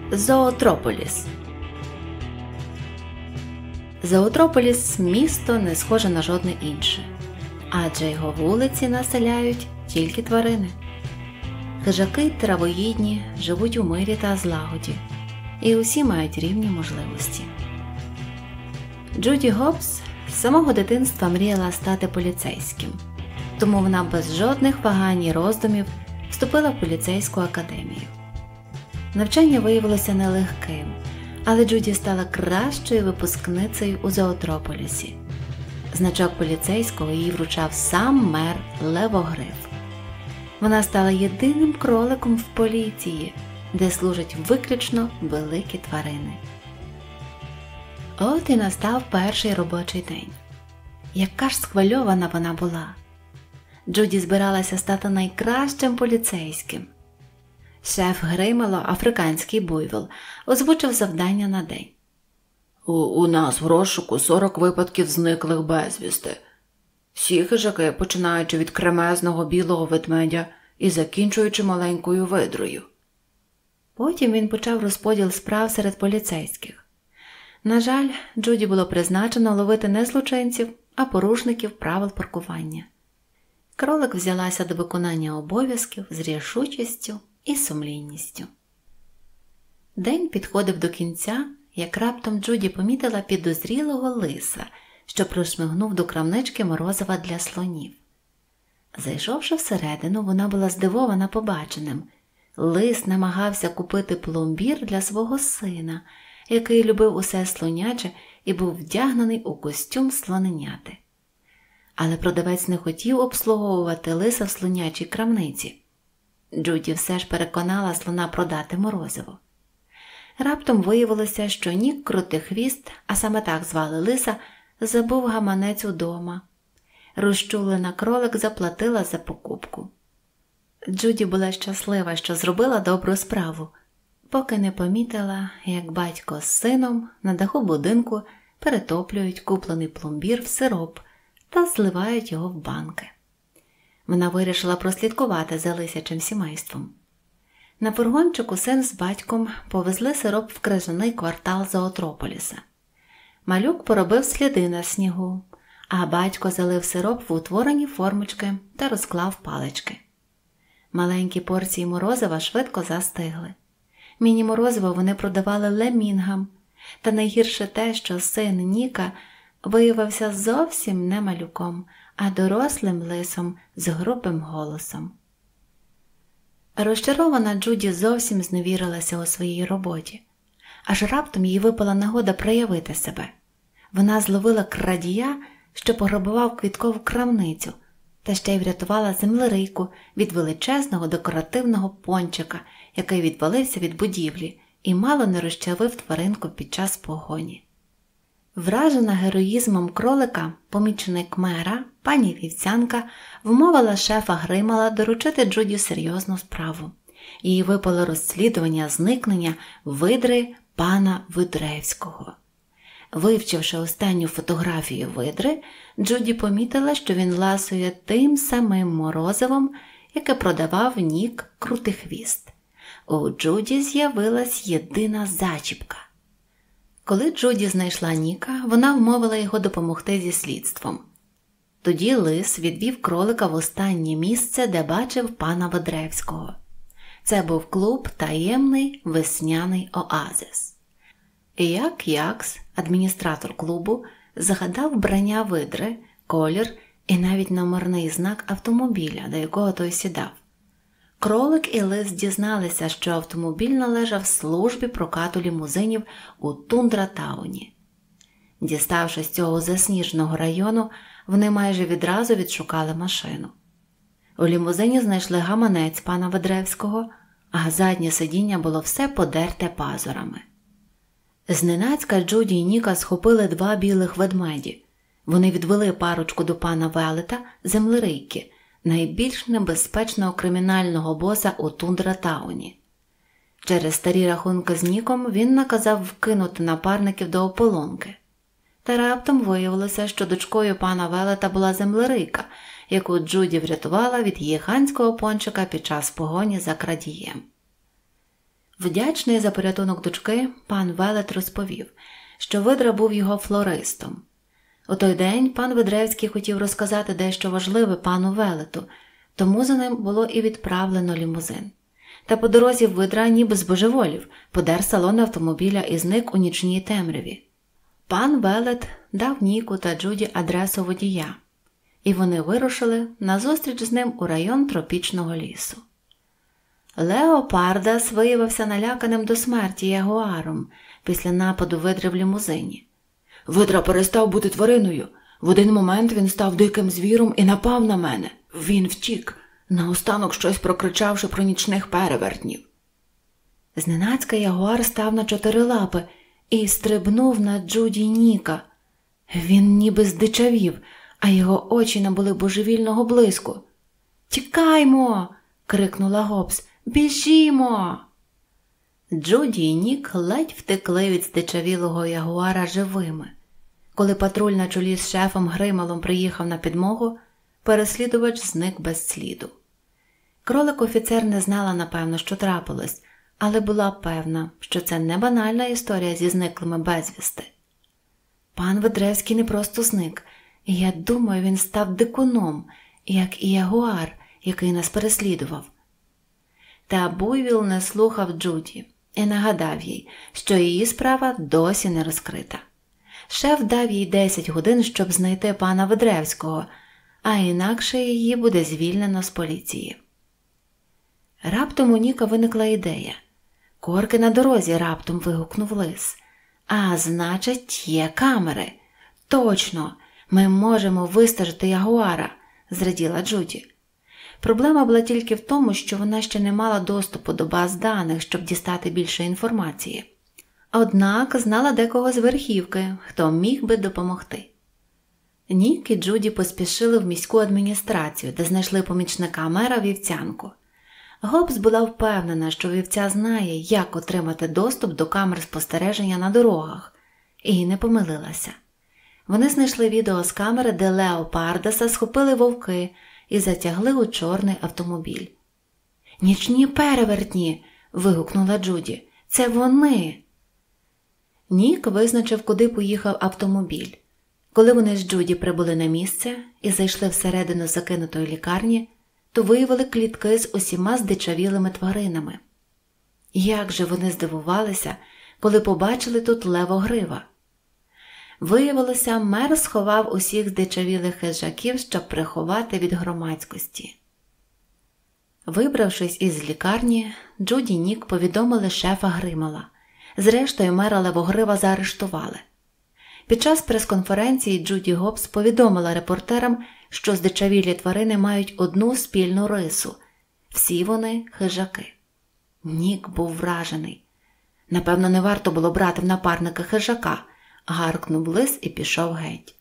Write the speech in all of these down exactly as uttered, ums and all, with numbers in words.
Зоотрополіс. Зоотрополіс – місто не схоже на жодне інше, адже його вулиці населяють тільки тварини. Хижаки травоїдні живуть у мирі та злагоді, і усі мають рівні можливості. Джуді Гоббс з самого дитинства мріяла стати поліцейським, тому вона без жодних вагань і роздумів вступила в поліцейську академію. Навчання виявилося нелегким, але Джуді стала кращою випускницею у Зоотрополісі. Значок поліцейського їй вручав сам мер Левогриф. Вона стала єдиним кроликом в поліції, де служать виключно великі тварини. От і настав перший робочий день. Яка ж схвильована вона була! Джуді збиралася стати найкращим поліцейським. Шеф Гримело, африканський буйвол, озвучив завдання на день. У, у нас в розшуку сорок випадків зниклих безвісти. Всі хижаки, починаючи від кремезного білого ведмедя і закінчуючи маленькою видрою. Потім він почав розподіл справ серед поліцейських. На жаль, Джуді було призначено ловити не злочинців, а порушників правил паркування. Кролик взялася до виконання обов'язків з рішучістю і сумлінністю. День підходив до кінця, як раптом Джуді помітила підозрілого лиса, що прошмигнув до крамнички морозива для слонів. Зайшовши всередину, вона була здивована побаченим. Лис намагався купити пломбір для свого сина, який любив усе слоняче і був вдягнений у костюм слоненяти. Але продавець не хотів обслуговувати лиса в слонячій крамниці. Джуді все ж переконала слона продати морозиво. Раптом виявилося, що Нік Крутихвіст, а саме так звали лиса, забув гаманець удома. Розчулена кролик заплатила за покупку. Джуді була щаслива, що зробила добру справу, поки не помітила, як батько з сином на даху будинку перетоплюють куплений пломбір в сироп та зливають його в банки. Вона вирішила прослідкувати за лисячим сімейством. На фургончику син з батьком повезли сироп в крижаний квартал Зоотрополіса. Малюк поробив сліди на снігу, а батько залив сироп в утворені формочки та розклав палички. Маленькі порції морозива швидко застигли. Міні-морозиво вони продавали лемінгам, та найгірше те, що син Ніка виявився зовсім не малюком, а дорослим лисом з грубим голосом. Розчарована Джуді зовсім зневірилася у своїй роботі. Аж раптом їй випала нагода проявити себе. Вона зловила крадія, що пограбував квіткову крамницю, та ще й врятувала землерийку від величезного декоративного пончика, який відвалився від будівлі і мало не розчавив тваринку під час погоні. Вражена героїзмом кролика, помічник мера, пані вівцянка, вмовила шефа Гримела доручити Джуді серйозну справу. Їй випало розслідування зникнення видри пана Видревського. Вивчивши останню фотографію видри, Джуді помітила, що він ласує тим самим морозивом, яке продавав Нік Крутихвіст. У Джуді з'явилась єдина зачіпка. Коли Джуді знайшла Ніка, вона вмовила його допомогти зі слідством. Тоді лис відвів кролика в останнє місце, де бачив пана Видревського. Це був клуб «Таємний весняний оазис». Як Якс, адміністратор клубу, згадав вбрання видри, колір і навіть номерний знак автомобіля, до якого той сідав. Кролик і лис дізналися, що автомобіль належав службі прокату лімузинів у Тундратауні. Діставшись з цього засніженого району, вони майже відразу відшукали машину. У лімузині знайшли гаманець пана Видревського, а заднє сидіння було все подерте пазурами. Зненацька Джуді і Ніка схопили два білих ведмеді. Вони відвели парочку до пана Велета, землерийки, найбільш небезпечного кримінального боса у Тундратауні. Через старі рахунки з Ніком він наказав вкинути напарників до ополонки. Та раптом виявилося, що дочкою пана Велета була землерийка, яку Джуді врятувала від гігантського пончика під час погоні за крадієм. Вдячний за порятунок дочки, пан Велет розповів, що Видра був його флористом. У той день пан Видревський хотів розказати дещо важливе пану Велету, тому за ним було і відправлено лімузин. Та по дорозі Видра ніби збожеволів, подер салон автомобіля і зник у нічній темряві. Пан Велет дав Ніку та Джуді адресу водія, і вони вирушили на зустріч з ним у район тропічного лісу. Лео Пардас виявився наляканим до смерті ягуаром після нападу Видри в лімузині. Видра перестав бути твариною. В один момент він став диким звіром і напав на мене. Він втік, наостанок щось прокричавши про нічних перевертнів. Зненацька ягуар став на чотири лапи і стрибнув на Джуді й Ніка. Він ніби здичавів, а його очі набули божевільного блиску. «Тікаймо!» – крикнула Гобс. «Біжімо!» Джуді й Нік ледь втекли від здичавілого ягуара живими. Коли патруль на чолі з шефом Грималом приїхав на підмогу, переслідувач зник без сліду. Кролик-офіцер не знала, напевно, що трапилось, але була певна, що це не банальна історія зі зниклими безвісти. Пан Видревський не просто зник, і я думаю, він став дикуном, як і ягуар, який нас переслідував. Та Буйвіл не слухав Джуді і нагадав їй, що її справа досі не розкрита. Шеф дав їй десять годин, щоб знайти пана Видревського, а інакше її буде звільнено з поліції. Раптом у Ніка виникла ідея. «Корки на дорозі!» – раптом вигукнув лис. «А, значить, є камери!» «Точно! Ми можемо вистежити ягуара!» – зраділа Джуді. Проблема була тільки в тому, що вона ще не мала доступу до баз даних, щоб дістати більше інформації. Однак знала декого з верхівки, хто міг би допомогти. Нік і Джуді поспішили в міську адміністрацію, де знайшли помічника мера Вівцянку. Гобс була впевнена, що Вівця знає, як отримати доступ до камер спостереження на дорогах, і не помилилася. Вони знайшли відео з камери, де Лео Пардаса схопили вовки і затягли у чорний автомобіль. «Нічні перевертні!» – вигукнула Джуді. «Це вони!» Нік визначив, куди поїхав автомобіль. Коли вони з Джуді прибули на місце і зайшли всередину закинутої лікарні, то виявили клітки з усіма здичавілими тваринами. Як же вони здивувалися, коли побачили тут левогрива. Виявилося, мер сховав усіх здичавілих хижаків, щоб приховати від громадськості. Вибравшись із лікарні, Джуді й Нік повідомили шефа Гримала. Зрештою, мера левогрива заарештували. Під час прес-конференції Джуді Гобс повідомила репортерам, що здичавілі тварини мають одну спільну рису – всі вони хижаки. Нік був вражений. Напевно, не варто було брати в напарника хижака, гаркнув лис і пішов геть.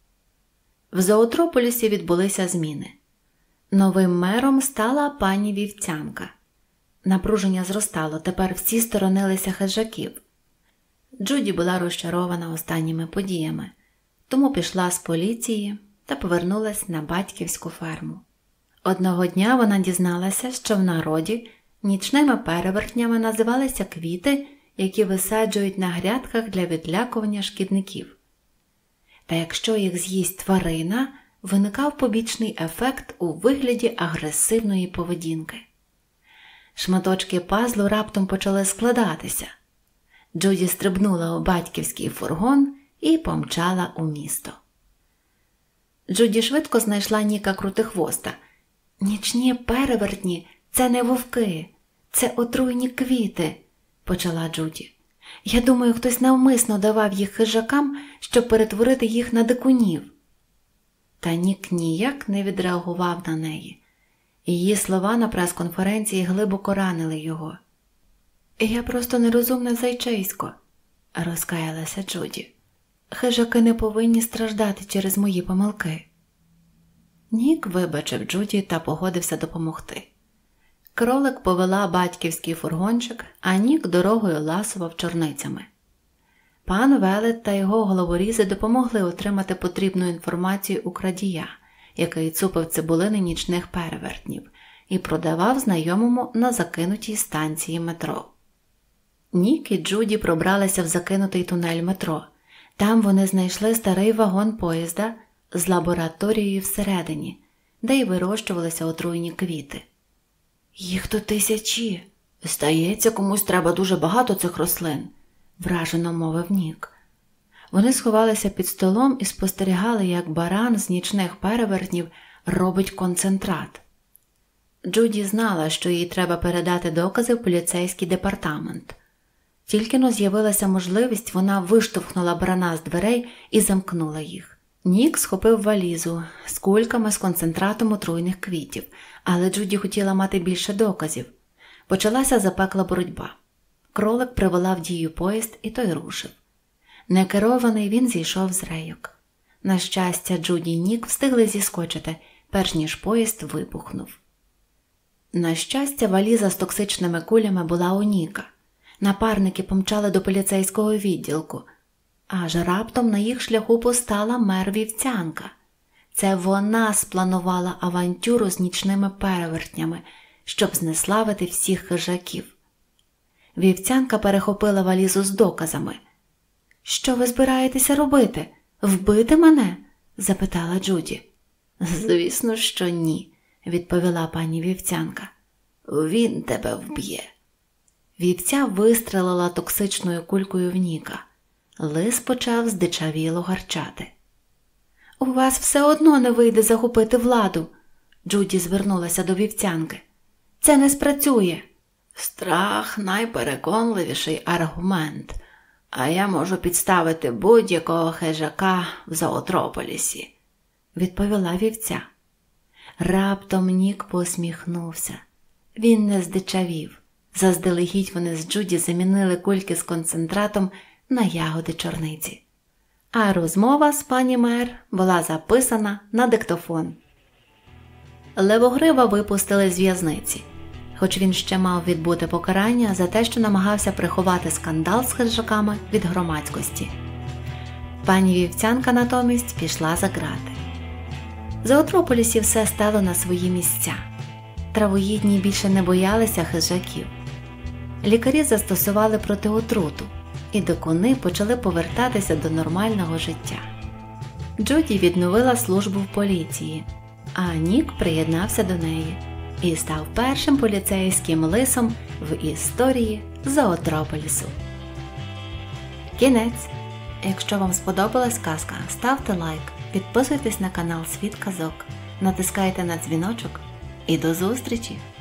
В Зоотрополісі відбулися зміни. Новим мером стала пані Вівцянка. Напруження зростало, тепер всі сторонилися хижаків. Джуді була розчарована останніми подіями, тому пішла з поліції та повернулась на батьківську ферму. Одного дня вона дізналася, що в народі нічними перевертнями називалися квіти, які висаджують на грядках для відлякування шкідників. Та якщо їх з'їсть тварина, виникав побічний ефект у вигляді агресивної поведінки. Шматочки пазлу раптом почали складатися. Джуді стрибнула у батьківський фургон і помчала у місто. Джуді швидко знайшла Ніка Крутихвоста. «Нічні перевертні – це не вовки, це отруйні квіти», – почала Джуді. «Я думаю, хтось навмисно давав їх хижакам, щоб перетворити їх на дикунів». Та Нік ніяк не відреагував на неї. Її слова на прес-конференції глибоко ранили його. «Я просто нерозумне зайчисько», – розкаялася Джуді. «Хижаки не повинні страждати через мої помилки». Нік вибачив Джуді та погодився допомогти. Кролик повела батьківський фургончик, а Нік дорогою ласував чорницями. Пан Велет та його головорізи допомогли отримати потрібну інформацію у крадія, який цупив цибулини нічних перевертнів і продавав знайомому на закинутій станції метро. Нік і Джуді пробралися в закинутий тунель метро. Там вони знайшли старий вагон поїзда з лабораторією всередині, де й вирощувалися отруйні квіти. «Їх тут тисячі. Здається, комусь треба дуже багато цих рослин», – вражено мовив Нік. Вони сховалися під столом і спостерігали, як баран з нічних перевертнів робить концентрат. Джуді знала, що їй треба передати докази в поліцейський департамент. Тільки-но з'явилася можливість, вона виштовхнула барана з дверей і замкнула їх. Нік схопив валізу з кульками з концентратом отруйних квітів, але Джуді хотіла мати більше доказів. Почалася запекла боротьба. Кролик привела в дію поїзд, і той рушив. Некерований, він зійшов з рейок. На щастя, Джуді і Нік встигли зіскочити, перш ніж поїзд вибухнув. На щастя, валіза з токсичними кулями була у Ніка. Напарники помчали до поліцейського відділку. Аж раптом на їх шляху постала мер-вівцянка. Це вона спланувала авантюру з нічними перевертнями, щоб знеславити всіх хижаків. Вівцянка перехопила валізу з доказами. «Що ви збираєтеся робити? Вбити мене?» – запитала Джуді. «Звісно, що ні», – відповіла пані вівцянка. «Він тебе вб'є». Вівця вистрелила токсичною кулькою в Ніка. Лис почав здичавіло гарчати. «У вас все одно не вийде захопити владу», – Джуді звернулася до вівцянки. «Це не спрацює». «Страх – найпереконливіший аргумент, а я можу підставити будь-якого хижака в Зоотрополісі», – відповіла вівця. Раптом Нік посміхнувся. Він не здичавів. Заздалегідь вони з Джуді замінили кульки з концентратом на ягоди чорниці. А розмова з пані мер була записана на диктофон. Левогрива випустили з в'язниці, хоч він ще мав відбути покарання за те, що намагався приховати скандал з хижаками від громадськості. Пані вівцянка натомість пішла за ґрати. В Зоотрополісі все стало на свої місця. Травоїдні більше не боялися хижаків. Лікарі застосували протиотруту, і дикуни почали повертатися до нормального життя. Джуді відновила службу в поліції, а Нік приєднався до неї і став першим поліцейським лисом в історії Зоотрополісу. Кінець. Якщо вам сподобалась казка, ставте лайк, підписуйтесь на канал Світ казок, натискайте на дзвіночок і до зустрічі!